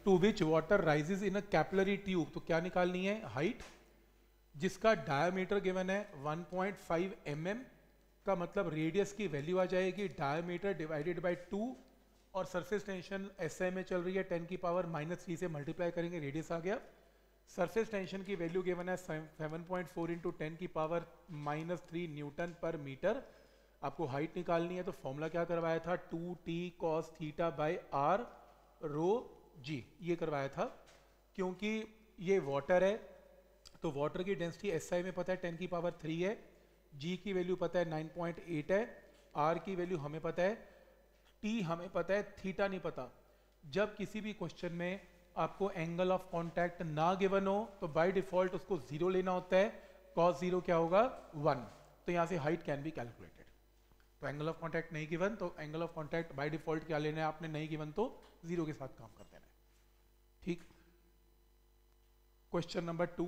To which water rises in a capillary tube, तो क्या निकालनी है, हाइट, जिसका डायमीटर गिवन है 1.5 mm, का मतलब रेडियस की वैल्यू आ जाएगी डायमीटर डिवाइडेड बाय 2, और सरफेस टेंशन SI में चल रही है 10 की पावर -3 से मल्टीप्लाई करेंगे, रेडियस आ गया। सरफेस टेंशन की वैल्यू गिवन है 7.4 इंटू 10 की पावर -3 न्यूटन पर मीटर। आपको हाइट निकालनी है, तो फॉर्मूला क्या करवाया था, 2t cos theta by r rho g, ये करवाया था। क्योंकि ये वाटर है तो वाटर की डेंसिटी SI में पता है 10 की पावर 3 है, g की वैल्यू पता है 9.8 है, r की वैल्यू हमें पता है, t हमें पता है, थीटा नहीं पता। जब किसी भी क्वेश्चन में आपको एंगल ऑफ कांटेक्ट ना गिवन हो तो बाय डिफॉल्ट उसको 0 लेना होता है, cos 0 क्या होगा, 1, तो यहाँ से हाइट कैन बी कैलकुलेटेड। तो एंगल ऑफ कांटेक्ट नहीं गिवन तो angle of contact by default क्या लेना है आपने, नहीं गिवन तो 0 के साथ काम कर देना है, ठीक। Question number 2,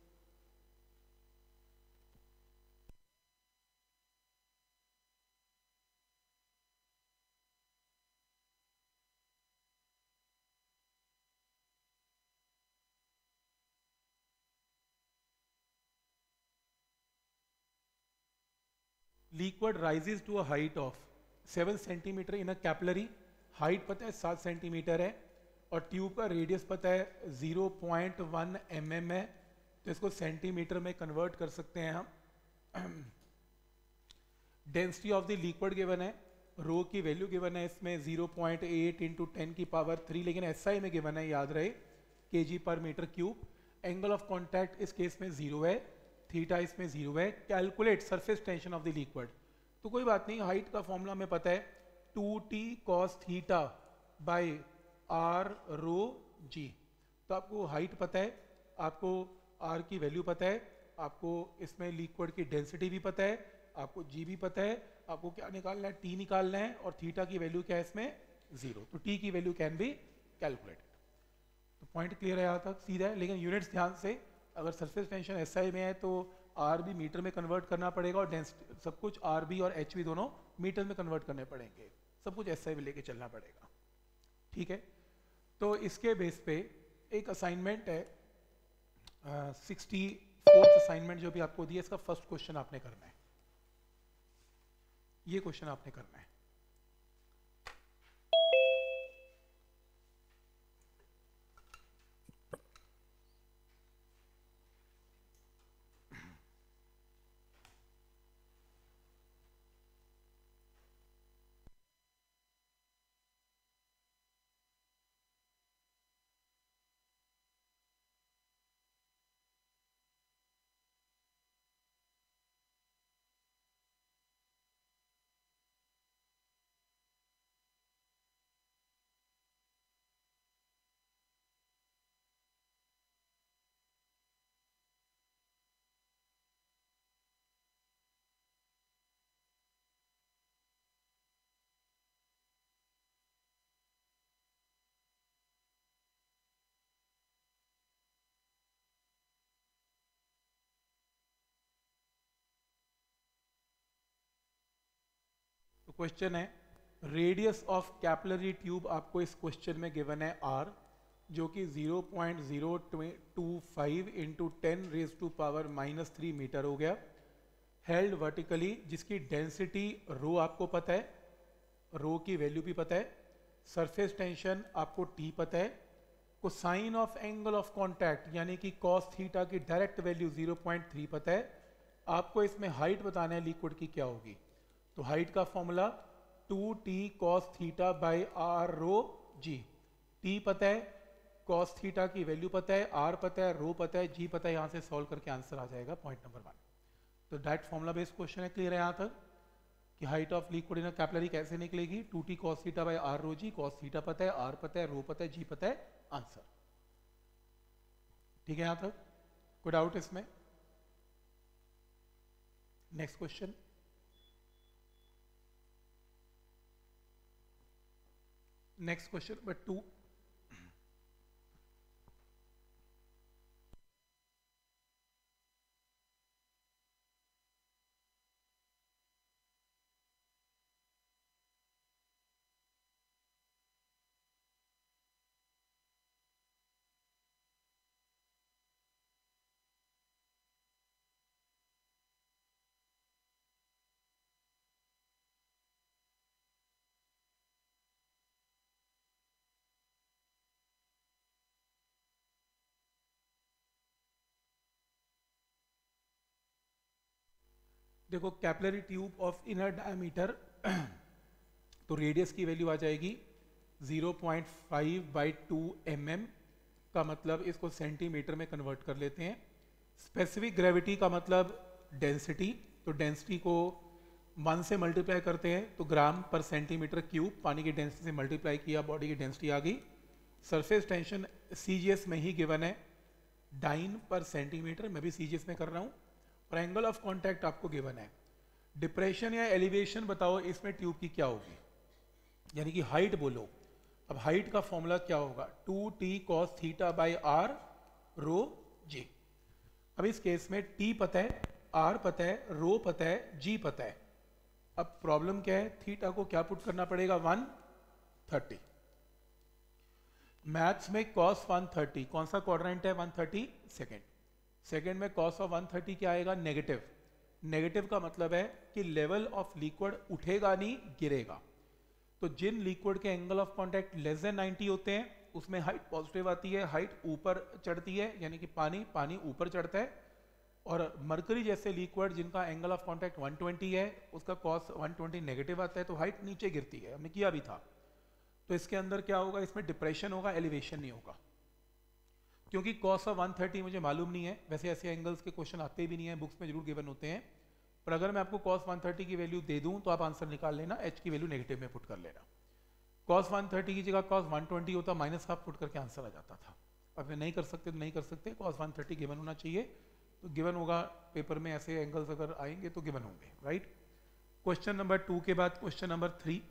liquid rises to a height of 7 centimetre in a capillary, height पता है 7 सेंटीमीटर है, और ट्यूब का रेडियस पता है 0.1 mm है, तो इसको सेंटीमीटर में कन्वर्ट कर सकते हैं हम। Density of the liquid given है, रो की वैल्यू गिवन है इसमें 0.8 इंटू 10 की पावर 3, लेकिन SI में गिवन है, याद रहे, kg पर metre cube. Angle of contact इस केस में 0 है, थीटा इसमें 0 है। Calculate surface tension of the liquid, तो कोई बात नहीं, हाइट का फॉर्मूला हमें पता है 2t cos theta by r rho g। तो आपको हाइट पता है, आपको r की वैल्यू पता है, आपको इसमें लिक्विड की डेंसिटी भी पता है, आपको g भी पता है, आपको क्या निकालना है, t निकालना है, और थीटा की वैल्यू क्या है इसमें 0, तो t की वैल्यू कैन बी कैलकुलेटेड। तो पॉइंट क्लियर है यहाँ तक, सीधा है, लेकिन यूनिट्स ध्यान से, अगर सरफेस टेंशन SI में है तो आर भी मीटर में कन्वर्ट करना पड़ेगा, और डेंसिटी सब कुछ आर बी और एच बी दोनों मीटर में कन्वर्ट करने पड़ेंगे, सब कुछ SI में लेके चलना पड़ेगा, ठीक है। तो इसके बेस पे एक असाइनमेंट है, 64th असाइनमेंट जो भी आपको दिया, इसका फर्स्ट क्वेश्चन आपने करना है, ये क्वेश्चन आपने करना है। तो क्वेश्चन है, रेडियस ऑफ कैपिलरी ट्यूब आपको इस क्वेश्चन में गिवन है r, जो कि 0.025 into 10 raise to power -3 metre हो गया, हेल्ड वर्टिकली, जिसकी डेंसिटी रो आपको पता है, रो की वैल्यू भी पता है, सरफेस टेंशन आपको t पता है, cosine of angle of contact यानी कि cos थीटा की डायरेक्ट वैल्यू 0.3 पता है, आपको इसमें हाइट बताना है लिक्विड की क्या होगी। तो हाइट का formula 2t cos theta by r rho g, t पता है, cos थीटा की वैल्यू पता है, r पता है, रो पता है, g पता है, यहाँ से सॉल्व करके आंसर आ जाएगा, पॉइंट नंबर 1। तो डायरेक्ट फॉर्मूला बेस्ड क्वेश्चन है, क्लियर है यहाँ तक कि height of liquid in capillary कैसे निकलेगी, 2t cos theta by r rho g, cos theta पता है, r पता है, रो पता है, g पता है, आंसर, ठीक है यहाँ तक, कोई डाउट इसमें। Next question, next question number 2, देखो capillary tube of inner diameter तो रेडियस की वैल्यू आ जाएगी 0.5/2 mm, का मतलब इसको सेंटीमीटर में कन्वर्ट कर लेते हैं। स्पेसिफिक ग्रेविटी का मतलब डेंसिटी, तो डेंसिटी को 1 से मल्टीप्लाई करते हैं तो ग्राम पर सेंटीमीटर क्यूब, पानी की डेंसिटी से मल्टीप्लाई किया, बॉडी की डेंसिटी आ गई। सरफेस टेंशन सीजीएस में ही गिवन है, डाइन पर सेंटीमीटर, मैं भी सीजीएस में कर रहा हूँ, और एंगल ऑफ कांटेक्ट आपको गिवन है। डिप्रेशन या एलिवेशन बताओ इसमें ट्यूब की क्या होगी, यानी कि हाइट बोलो। अब हाइट का फॉर्मूला क्या होगा, 2t cos theta by R rho G. अब इस केस में t पता है, r पता है, रो पता है, g पता है। अब प्रॉब्लम क्या है, थीटा को क्या पुट करना पड़ेगा, 130। मैथ्स में cos 130 कौन सा क्वाड्रेंट है, 130 सेकेंड। सेकेंड में cos ऑफ 130 क्या आएगा, नेगेटिव। नेगेटिव का मतलब है कि लेवल ऑफ लिक्विड उठेगा नहीं, गिरेगा। तो जिन लिक्विड के angle of contact less than 90 होते हैं उसमें हाइट पॉजिटिव आती है, हाइट ऊपर चढ़ती है, यानी कि पानी ऊपर चढ़ता है। और मरकरी जैसे लिक्विड जिनका एंगल ऑफ कांटेक्ट 120 है उसका cos 120 नेगेटिव आता है, तो हाइट नीचे गिरती है, हमने किया भी था। तो इसके अंदर क्या होगा, इसमें डिप्रेशन होगा, एलिवेशन नहीं होगा, क्योंकि cos ऑफ 130 मुझे मालूम नहीं है। वैसे ऐसे एंगल्स के क्वेश्चन आते भी नहीं है, बुक्स में जरूर गिवन होते हैं, पर अगर मैं आपको cos 130 की वैल्यू दे दूं तो आप आंसर निकाल लेना, h की वैल्यू नेगेटिव में पुट कर लेना। cos 130 की जगह cos 120 होता, माइनस हाफ पुट करके आंसर आ जाता था। अब नहीं कर सकते तो नहीं कर सकते, cos 130 गिवन होना चाहिए, तो गिवन होगा पेपर में, ऐसे एंगल्स अगर आएंगे तो गिवन होंगे, राइट। क्वेश्चन नंबर 2 के बाद क्वेश्चन नंबर 3।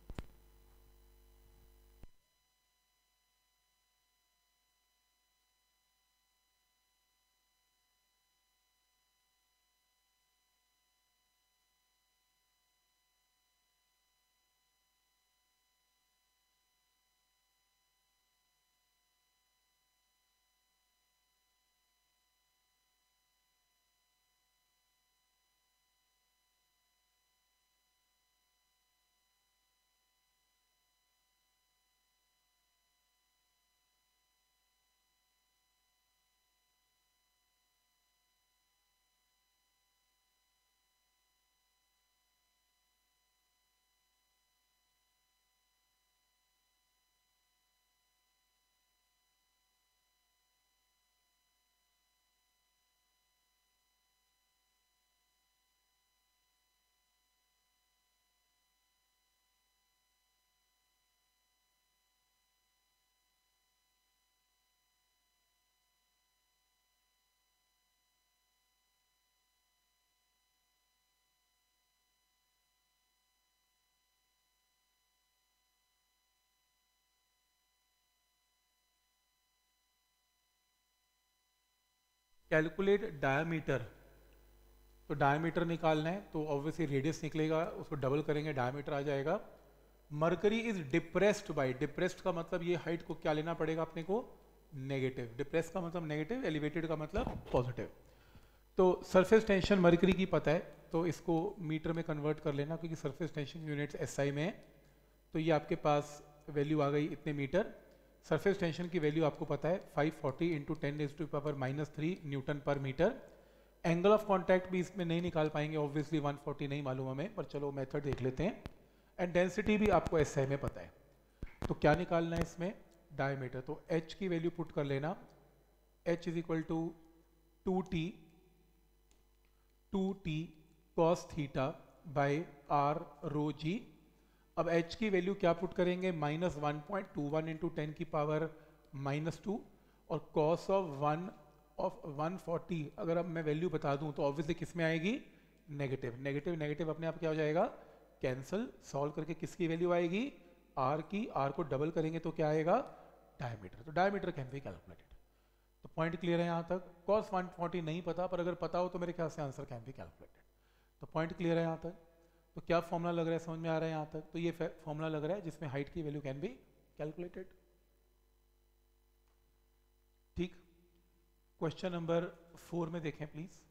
कैलकुलेट डायमीटर, तो डायमीटर निकालना है तो ऑब्वियसली रेडियस निकलेगा, उसको डबल करेंगे डायमीटर आ जाएगा। Mercury is depressed by, depressed का मतलब ये हाइट को क्या लेना पड़ेगा अपने को, नेगेटिव। डिप्रेस्ड का मतलब नेगेटिव, एलिवेटेड का मतलब पॉजिटिव। तो सरफेस टेंशन मरकरी की पता है, तो इसको मीटर में कन्वर्ट कर लेना, क्योंकि सरफेस टेंशन यूनिट्स एसआई में है। तो ये आपके पास वैल्यू आ गई इतने मीटर। सरफेस टेंशन की वैल्यू आपको पता है 540 इंटू 10⁻³ न्यूटन पर मीटर। एंगल ऑफ कांटेक्ट भी इसमें नहीं निकाल पाएंगे ऑब्वियसली, 140 नहीं मालूम हमें, पर चलो मेथड देख लेते हैं। एंड डेंसिटी भी आपको एसआई में पता है, तो क्या निकालना है इसमें, डायमीटर। तो h की वैल्यू पुट कर लेना, h is equal to 2t cos theta by R rho G. अब h की वैल्यू क्या पुट करेंगे, -1.21 इंटू 10⁻⁻², और cos ऑफ 140 अगर अब मैं वैल्यू बता दूं तो ऑब्वियसली किस में आएगी, नेगेटिव। नेगेटिव नेगेटिव अपने आप क्या हो जाएगा, कैंसिल। सॉल्व करके किसकी वैल्यू आएगी, r की। r को डबल करेंगे तो क्या आएगा, डायमीटर। तो डायमीटर कैन बी कैलकुलेटेड। तो पॉइंट क्लियर है यहाँ तक। cos 140 नहीं पता, पर अगर पता हो तो मेरे ख्याल से आंसर कैन बी कैलकुलेटेड। तो पॉइंट क्लियर है यहाँ तक। तो क्या फॉर्मूला लग रहा है, समझ में आ रहा है यहाँ तक। तो ये फॉर्मूला लग रहा है जिसमें हाइट की वैल्यू कैन बी कैलकुलेटेड। ठीक। क्वेश्चन नंबर 4 में देखें प्लीज।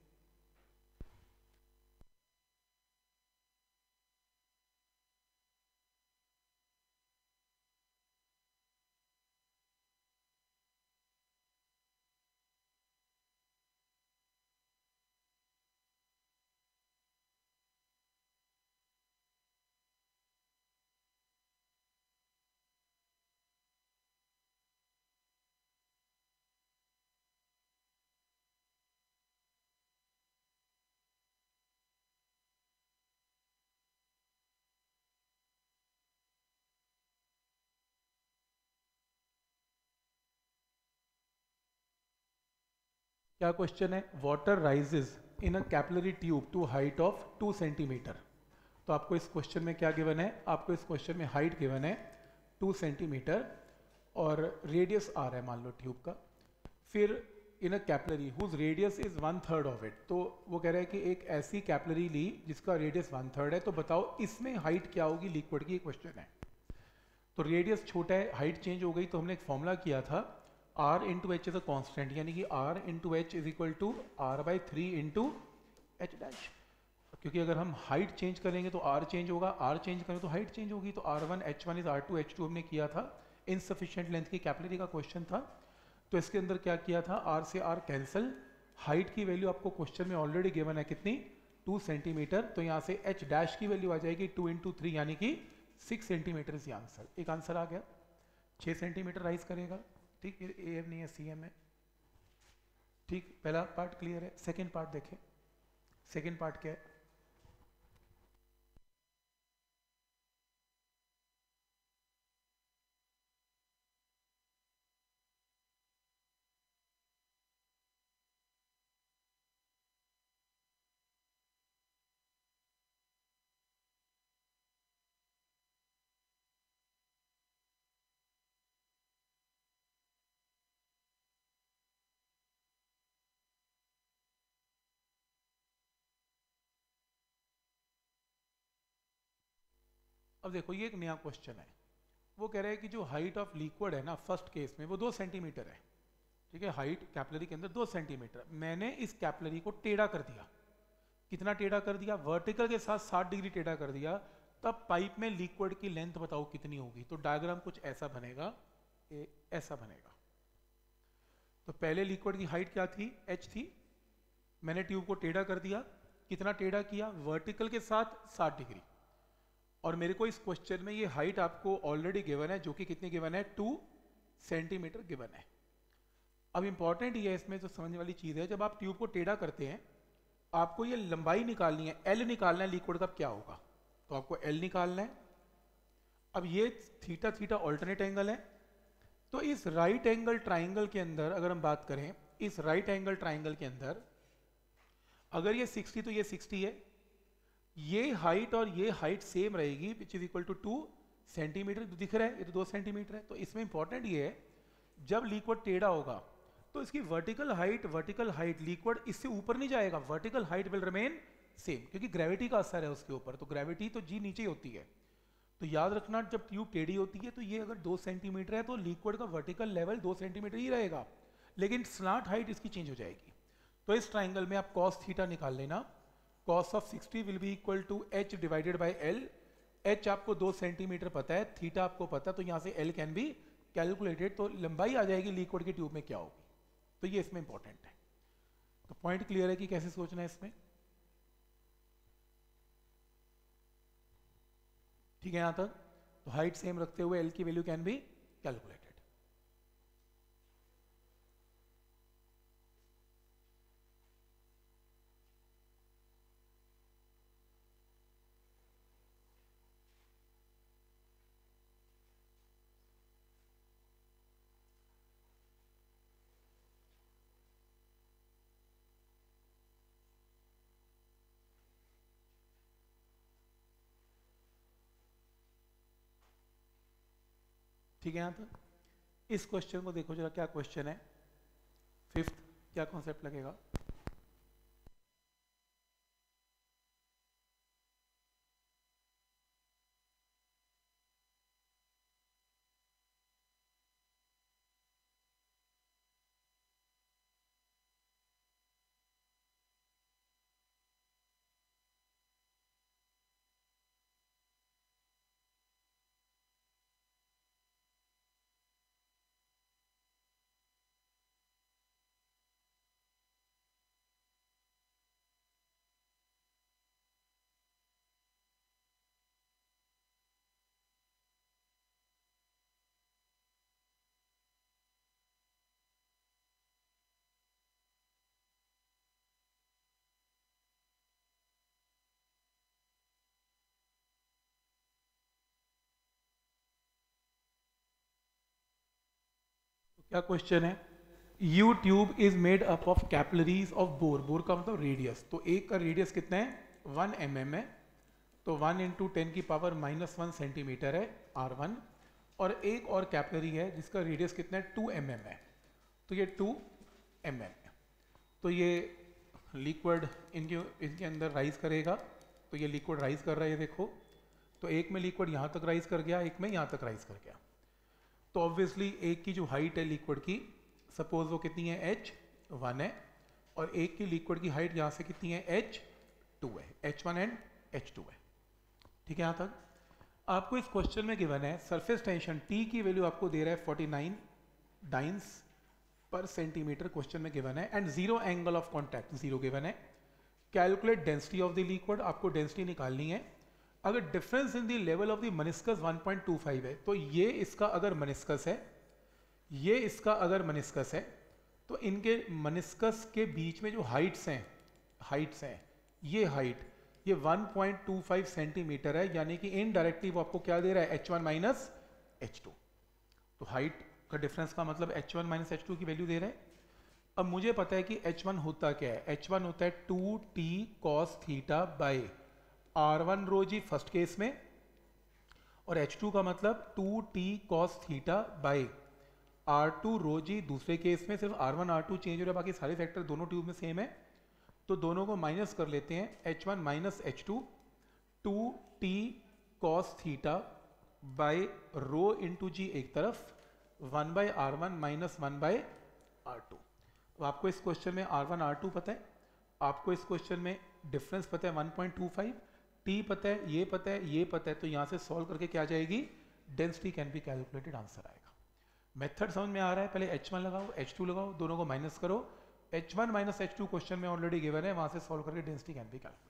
क्या क्वेश्चन है, water rises in a capillary tube to height of 2 centimetre. तो आपको इस क्वेश्चन में क्या गिवन है, आपको इस क्वेश्चन में हाइट गिवन है 2 सेंटीमीटर और रेडियस आ रहा है मान लो ट्यूब का, फिर in a capillary whose radius is 1/3 of it. तो वो कह रहा है कि एक ऐसी कैपिलरी ली जिसका रेडियस 1/3 है, तो बताओ इसमें हाइट क्या होगी लिक्विड की, क्वेश्चन है। तो रेडियस छोटा है, हाइट चेंज हो गई, तो हमने एक फॉर्मूला किया था r into H is a constant, यानी कि r into H is equal to r/3 into H dash. क्योंकि अगर हम हाइट चेंज करेंगे तो r चेंज होगा, r चेंज करें तो हाइट चेंज होगी। तो r1 h1 is r2 h2 हमने किया था, इनसफिशिएंट लेंथ की कैपिलरी का क्वेश्चन था। तो इसके अंदर क्या किया था, r से r कैंसिल, हाइट की वैल्यू आपको क्वेश्चन में ऑलरेडी गिवन है कितनी, 2 सेंटीमीटर। तो यहाँ से h डैश की वैल्यू आ जाएगी 2 इंटू 3 यानी कि 6 सेंटीमीटर इज आंसर। एक आंसर आ गया, 6 सेंटीमीटर राइज करेगा। ठीक, ये ए एम नहीं है सी एम है। ठीक, पहला पार्ट क्लियर है। सेकेंड पार्ट देखें, सेकेंड पार्ट क्या है, अब देखो ये एक नया क्वेश्चन है। वो कह रहा है कि जो हाइट ऑफ लिक्विड है ना फर्स्ट केस में वो 2 सेंटीमीटर है। ठीक है, हाइट कैपिलरी के अंदर 2 सेंटीमीटर, मैंने इस कैपिलरी को टेढ़ा कर दिया। कितना टेढ़ा कर दिया, वर्टिकल के साथ 60 डिग्री टेढ़ा कर दिया। तब पाइप में लिक्विड की लेंथ बताओ कितनी होगी। तो डायग्राम कुछ ऐसा बनेगा, ऐसा बनेगा। तो पहले लिक्विड की हाइट क्या थी, h थी, मैंने ट्यूब को टेढ़ा कर दिया। कितना टेढ़ा किया, वर्टिकल के साथ 60 डिग्री। और मेरे को इस क्वेश्चन में ये हाइट आपको ऑलरेडी गिवन है, जो कि कितनी गिवन है, 2 सेंटीमीटर गिवन है। अब इंपॉर्टेंट ये है इसमें जो समझने वाली चीज है, जब आप ट्यूब को टेढ़ा करते हैं आपको ये लंबाई निकालनी है, एल निकालना है लिक्विड का, क्या होगा। तो आपको एल निकालना है। अब ये थीटा थीटा ऑल्टरनेट एंगल है। तो इस राइट एंगल ट्राइंगल के अंदर अगर हम बात करें, इस राइट एंगल ट्राइंगल के अंदर अगर ये 60 तो ये 60 है, ये हाइट और ये हाइट सेम रहेगी which is equal to 2 centimetre. दिख रहा है ये तो 2 सेंटीमीटर है। तो इसमें इंपॉर्टेंट ये है, जब लिक्विड टेढ़ा होगा तो इसकी वर्टिकल हाइट लिक्विड इससे ऊपर नहीं जाएगा, vertical height will remain same, क्योंकि ग्रेविटी का असर है उसके ऊपर। तो ग्रेविटी तो जी नीचे ही होती है। तो याद रखना, जब ट्यूब टेढ़ी होती है तो ये अगर 2 सेंटीमीटर है तो लिक्विड का वर्टिकल लेवल 2 सेंटीमीटर ही रहेगा, लेकिन स्लांट हाइट इसकी चेंज हो जाएगी। तो इस ट्राइंगल में आप कॉस थीटा निकाल लेना। Cos of 60 will be equal to h divided by l। h आपको 2 सेंटीमीटर पता है, थीटा आपको पता है, तो यहाँ से l कैन बी कैलकुलेटेड। तो लंबाई आ जाएगी लिक्विड के ट्यूब में क्या होगी। तो ये इसमें इंपॉर्टेंट है। तो पॉइंट क्लियर है कि कैसे सोचना है इसमें। ठीक है, यहां तक। तो हाइट सेम रखते हुए l की वैल्यू कैन बी कैलकुलेटेड। ठीक है, यहां तक। इस क्वेश्चन को देखो जरा, क्या क्वेश्चन है, फिफ्थ, क्या कॉन्सेप्ट लगेगा। तो क्या क्वेश्चन है, U tube is made up of capillaries of bore, bore का मतलब रेडियस, तो एक का रेडियस कितना है 1 mm है, तो 1 इंटू 10 की पावर -1 सेंटीमीटर है R1, और एक और कैपिलरी है जिसका रेडियस कितना है 2 mm है, तो ये 2 mm है। तो ये लिक्विड इनके अंदर राइज करेगा, तो ये लिक्विड राइज कर रहा है, ये देखो, तो एक में लिक्विड यहाँ तक राइज कर गया, एक में यहाँ तक राइज कर गया। तो ऑब्वियसली एक की जो हाइट है लिक्विड की, सपोज वो कितनी है h1 है, और एक की लिक्विड की हाइट यहाँ से कितनी है h2 है, h1 एंड h2 है। ठीक है, यहाँ तक आपको इस क्वेश्चन में गिवन है सरफेस टेंशन T की वैल्यू आपको दे रहा है 49 डाइंस पर सेंटीमीटर, क्वेश्चन में गिवन है, and zero angle of contact zero given है। Calculate density of the liquid, आपको डेंसिटी निकालनी है। अगर difference in the level of the meniscus 1.25 है, तो ये इसका अगर मनिस्कस है, ये इसका अगर मनिस्कस है, तो इनके मनिस्कस के बीच में जो हाइट्स हैं ये हाइट ये 1.25 सेंटीमीटर है, यानी कि इनडायरेक्टली वो आपको क्या दे रहा है h1 माइनस h2, तो हाइट का डिफरेंस का मतलब h1 माइनस h2 की वैल्यू दे रहा है। अब मुझे पता है कि h1 होता क्या है, h1 होता है 2t cos theta by r1 rho G first case में, और h2 का मतलब 2t cos theta by r2 rho G दूसरे केस में। सिर्फ r1 r2 चेंज हो रहा है, बाकी सारे फैक्टर दोनों ट्यूब में सेम है, तो दोनों को माइनस कर लेते हैं, h1 minus h2 2t cos theta by rho into G एक तरफ 1 by r1 minus 1 by r2। तो आपको इस क्वेश्चन में r1 r2 पता है, आपको इस क्वेश्चन में डिफरेंस पता है 1.25, t पता है, ये पता है, ये पता है, तो यहाँ से सॉल्व करके क्या आ जाएगी, density can be calculated, answer आएगा। मेथड समझ में आ रहा है, पहले h1 लगाओ h2 लगाओ, दोनों को माइनस करो, h1 माइनस h2 क्वेश्चन में ऑलरेडी गिवन है, वहां से सॉल्व करके डेंसिटी कैन बी कैलकुलेटेड।